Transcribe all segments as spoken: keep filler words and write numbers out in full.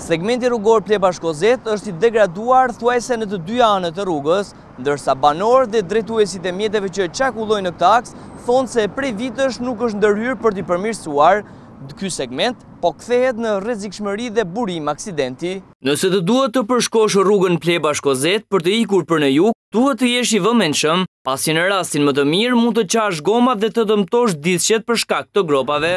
Segmenti rrugor Pleba-Shkozet është i degraduar thuajse në të dy anët të rrugës, ndërsa banorët dhe drejtuesit e mjeteve që çarkullojnë në këtë aks thonë se prej vitësh nuk është ndërhyrë për t'i përmirësuar ky segment, po kthehet në rrezikshmëri dhe burim aksidenti. Nëse të duhet të përshkosh rrugën Pleba-Shkozet për të ikur për në jug, duhet të jesh i vëmendshëm, pasi në rastin më të mirë mund të qash gomat dhe të dëmtosh diçjet për shkak të gropave.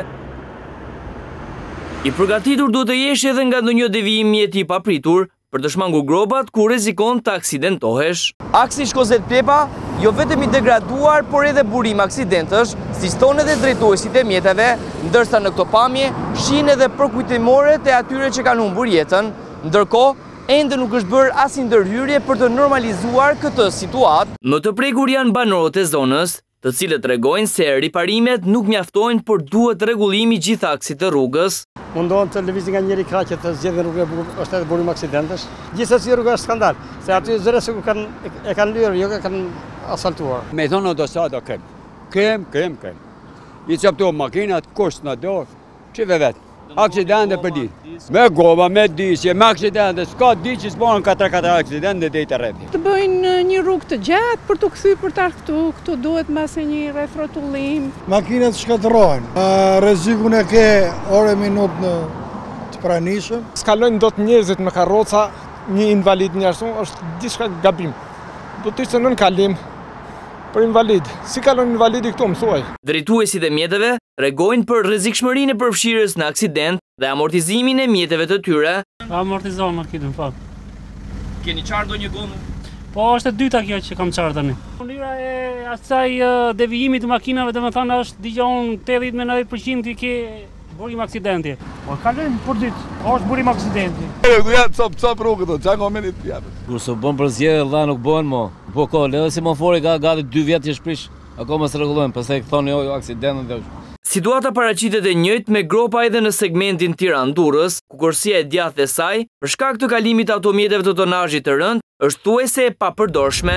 I përgatitur duhet të jesh edhe nga ndonjë devijim mjeti i papritur për të shmangur gropat ku rrezikon të aksidentohesh. Aksi Shkozet-Pleba jo vetëm i degraduar, por edhe burim aksidentësh, si thonë edhe drejtuesit e mjeteve, ndërsa në këto pamje shihen edhe përkujtimorët e atyre që kanë humbur jetën, ndërkohë ende nuk është bërë asnjë ndërhyrje për të normalizuar këtë situatë. Më të prekur janë banorët e zonës, të cilët tregojnë se riparimet nuk mjaftojnë, por duhet rregullimi gjithaksit të rrugës. Mundohen të lëvizin nga njëri kraqe të zgjedhin rrugë, është edhe burim aksidentësh. Gjithsesi rruga është skandal, se aty zëre se ku kanë e kanë lyer, jo e kanë asfaltuar. Me thonë autostrada kem. Kem, kem, kem. I çapto makinat kusht në dorë, çive vet. Aksidente për ditë. Me goma, me disje, me aksidente, s'ka ditë që s'bëhen katër katër aksidente deri te rrethi. Të bëjnë një rrugë të gjatë për të kthyer për të këtu, këtu duhet mbase një rrethotullim. Makinat shkatërrohen. Rrezikun e ke orë minutë në të pranishëm. S'kalojnë dot njerëzit me karroca, një invalid një ashtu, është diçka gabim. Do të ishte nën kalim për invalid. Si kalon invalidi këtu, më thuaj. Drejtuesit e mjeteve tregojnë për rrezikshmërinë e përfshirjes në aksident dhe amortizimin e mjeteve të tyre. Amortizon makinën, po. Keni qarë ndonjë gomë? Po, është e dyta kjo që kam qarë tani. Mënyra e asaj devijimit të makinave, domethënë është dëgjon tetëdhjetë me nëntëdhjetë përqind i ke burim aksidenti. Po kalojnë për ditë, është burim aksidenti. Ku janë cop cop rrugët, çka ngomenit janë. Kur s'u bën për zgjedhje, dha nuk bëhen më. Po ko, edhe semafori ka gati dy vjet që shprish, akoma s'rregullojnë, pastaj thonë jo aksidentën dhe Situata paraqitet e njëjtë me gropa edhe në segmentin Tiranë-Durrës, ku kursia e djathtë e saj, për shkak të kalimit automjeteve të tonazhit të rënd, është thuajse e papërdorshme.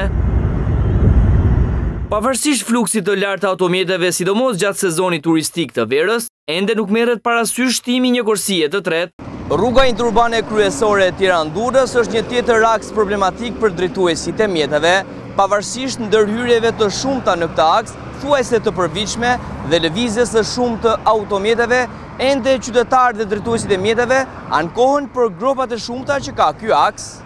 Pavarësisht fluksit të lartë të automjeteve, sidomos gjatë sezonit turistik të verës, ende nuk merret parasysh shtimi një kursie të tretë. Rruga interurbane kryesore e Tiranë-Durrës është një tjetër aks problematik për drejtuesit e mjeteve, pavarësisht ndërhyrjeve të shumta në këtë aks, thuajse të përvitshme dhe lëvizjes së shumë të automjeteve, ende qytetarët dhe drejtuesit e mjeteve ankohen për gropat e shumta që ka ky aks.